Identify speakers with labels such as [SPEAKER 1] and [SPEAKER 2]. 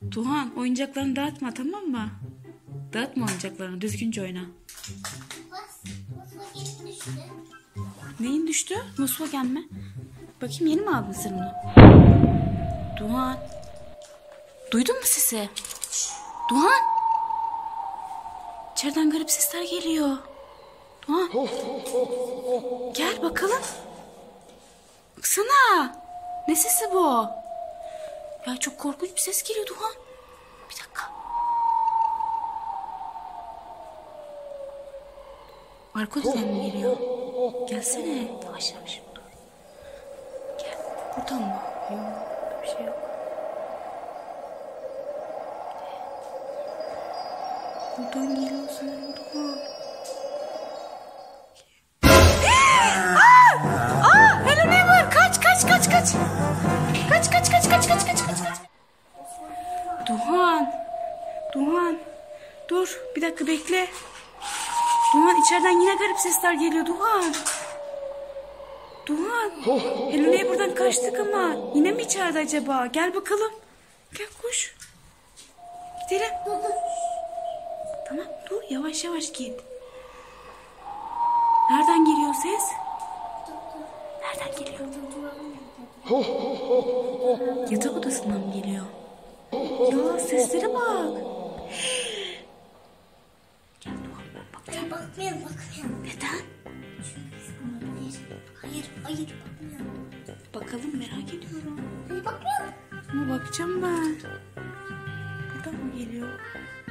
[SPEAKER 1] Tuhan, oyuncaklarını dağıtma, tamam mı? Dağıtma oyuncaklarını, düzgünce oyna. Neyin düştü? Volkswagen mi? Bakayım, yeni mi aldın sen onu? Tuhan. Duydun mu sesi? Tuhan. İçeriden garip sesler geliyor. Tuhan. Gel bakalım. Baksana. Ne sesi bu? Ya çok korkunç bir ses geliyor Tuhan. Bir dakika. Arka odadan mı geliyor? Gelsene. Yavaş yavaş. Dur. Gel. Buradan mı? Yok. Bir şey yok. Buradan geliyor sanırım Tuhan. Hello neighbor. Kaç. Kaç. Duhan. Dur. Bir dakika bekle. Duhan, içeriden yine garip sesler geliyor Duhan. Hello neighbor'dan kaçtık ama. Yine mi içeride acaba? Gel bakalım. Gel koş. Gidelim. Tamam dur, yavaş git. Nereden geliyor ses? Nereden geliyor? Yatak odasından mı geliyor? Ya seslere bak. Gel Duhan, bak.
[SPEAKER 2] Bakmıyorum.
[SPEAKER 1] Neden?
[SPEAKER 2] Hayır bakmıyorum.
[SPEAKER 1] Bakalım, merak ediyorum.
[SPEAKER 2] Bakmıyorum.
[SPEAKER 1] Ama bakacağım ben. Buradan mı geliyor?